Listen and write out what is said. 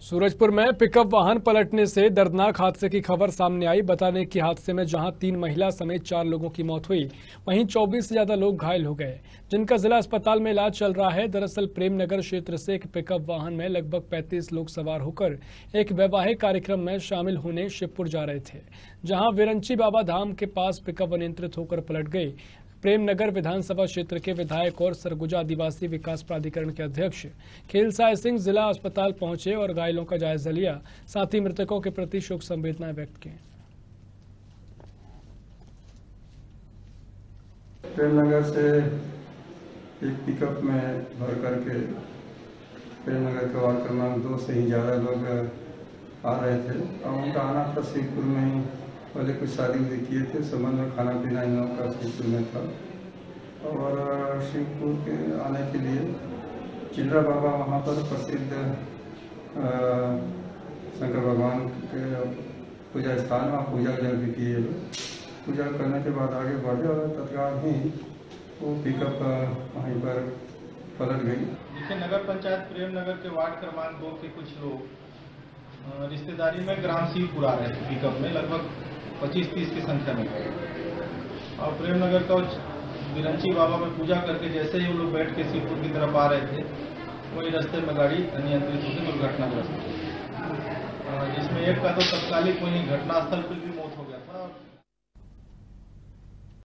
सूरजपुर में पिकअप वाहन पलटने से दर्दनाक हादसे की खबर सामने आई। बताने कि हादसे में जहां 3 महिला समेत 4 लोगों की मौत हुई, वहीं 24 से ज्यादा लोग घायल हो गए, जिनका जिला अस्पताल में इलाज चल रहा है। दरअसल प्रेमनगर क्षेत्र से एक पिकअप वाहन में लगभग 35 लोग सवार होकर एक वैवाहिक कार्यक्रम में शामिल होने शिवपुर जा रहे थे, जहाँ विरंची बाबा धाम के पास पिकअप अनियंत्रित होकर पलट गई। प्रेमनगर विधानसभा क्षेत्र के विधायक और सरगुजा आदिवासी विकास प्राधिकरण के अध्यक्ष खेलसाय सिंह जिला अस्पताल पहुंचे और घायलों का जायजा लिया, साथ ही मृतकों के प्रति शोक संवेदनाएं व्यक्त की। प्रेमनगर से एक पिकअप में भर करके प्रेमनगर के वार्ड क्रमांक 2 से ही ज़्यादा लोग आ रहे थे और उनका आना था शिवपुर में ही। पहले कुछ शादी उदी किए थे, संबंध में खाना पीना इन लोगों का शिवपुर में था और शिवपुर के आने के लिए चिल्ड्रा बाबा वहाँ पर प्रसिद्ध शंकर भगवान के पूजा स्थान, वहाँ पूजा भी किए। पूजा करने के बाद आगे बढ़े और तत्काल ही वो पिकअप वहीं पर पलट गई। देखिए, नगर पंचायत प्रेमनगर के वार्ड क्रमांक 2 के कुछ लोग रिश्तेदारी में ग्राम शिवपुर आ रहे थे पिकअप में, लगभग 25-30 की संख्या में। और प्रेमनगर का विरंची बाबा में पूजा करके जैसे ही वो लोग बैठ के शिवपुर की तरफ आ रहे थे, वही रास्ते में गाड़ी अनियंत्रित होकर दुर्घटनाग्रस्त, जिसमें एक का तो तत्कालिक वहीं घटनास्थल पर